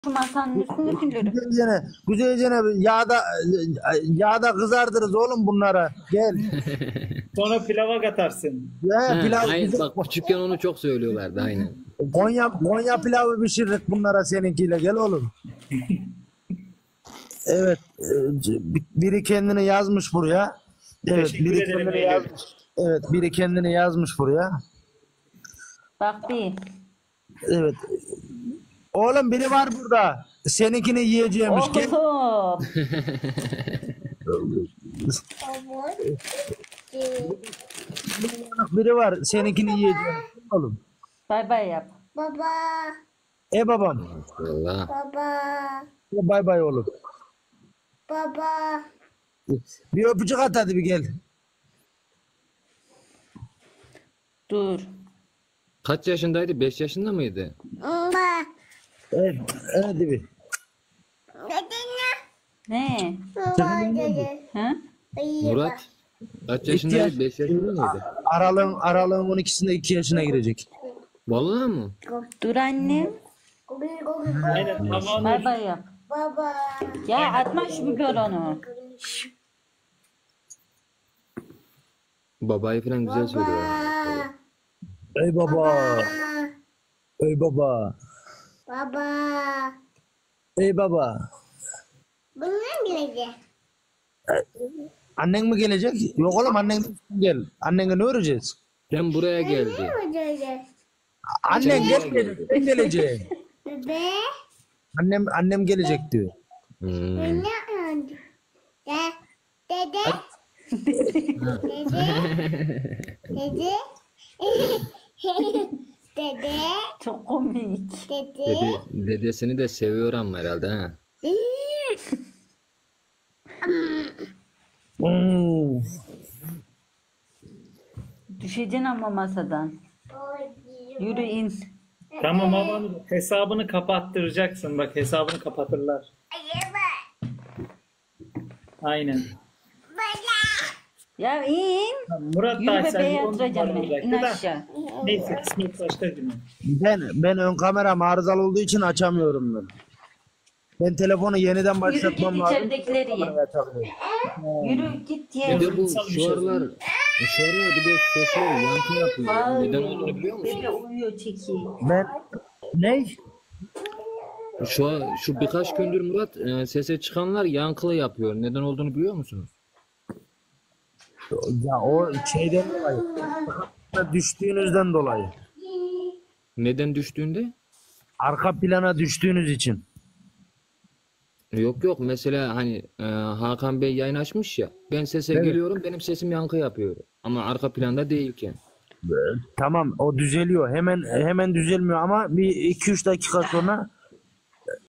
masanın üstüne tülürüm. Güzelce yağda kızardırız oğlum bunlara. Gel. Sonra pilava katarsın. Pilav Aynen, güzel. bak küçükken onu çok söylüyorlardı aynen. Konya pilavı pişirdik bunlara seninkiyle. Gel oğlum. Evet. Biri kendini yazmış buraya. Evet, Teşekkür biri ederim, kendini Eylül. yazmış. Evet, biri kendini yazmış buraya. Bak bir. Evet. Oğlum biri var burada. Seninkini yiyeceğimiş. Gel. Oğlum. Biri var. Seninkini yiyeceğimiş. Oğlum. Bay bay yap. Baba, Babam. Vallahi. baba, Bay bay oğlum. baba. Bir öpücük at hadi bir gel. Dur. Kaç yaşındaydı? 5 yaşında mıydı? Baba. Evet. Evet bir. Ne? Baba dedi. Ha? Murat. Kaç yaşındaydı? 5 yaşında mıydı? Aralığın 12'sinde 2 yaşına girecek. Vallahi mı? Dur annem. Aynen. Bay Tamam. bay yap. Baba. Ya atma şu biberonu. Babayı falan güzel söylüyor. Ey baba. Ey baba. Baba. Ey baba. Bunlar gelecek. Annen mi gelecek? Yok oğlum annen gel. Annene ne öreceğiz? Sen buraya geldi. Ne gelecek? Annen gelmeyecek. Sen geleceksin. Bebe. Annem gelecek diyor. Hmm. Ne oldu? Dede. Dede. Dede. Dede. Çok komik. Dede. Dedesini de seviyor ama herhalde ha. Hmm. Düşeceksin ama masadan. Yürü in. Tamam ama hesabını kapattıracaksın. Bak hesabını kapatırlar. Aynen. Ya in. Murat Yürü da bebeğe sen yatıracağım ben. İn olacaktı da. aşağı. Neyse kısmet başka günü. Ben ön kameram arızalı olduğu için açamıyorum ben. Ben telefonu yeniden Yürü başlatmam git lazım. içeridekileri ye. Yürü git ye. Bir de bu şu aralar bir de sesler yankı yapıyor. Neden olduğunu biliyor musun? Bebe uyuyor çeki. Ben ne? Şu birkaç gündür Murat sese çıkanlar yankılı yapıyor. Neden olduğunu biliyor musunuz? Ya o şeyden dolayı. Düştüğünüzden dolayı. Neden düştüğünde? Arka plana düştüğünüz için. Yok mesela hani Hakan Bey yayın açmış ya. Ben sese geliyorum, benim sesim yankı yapıyor. Ama arka planda değilken. Tamam o düzeliyor. Hemen düzelmiyor ama bir 2-3 dakika sonra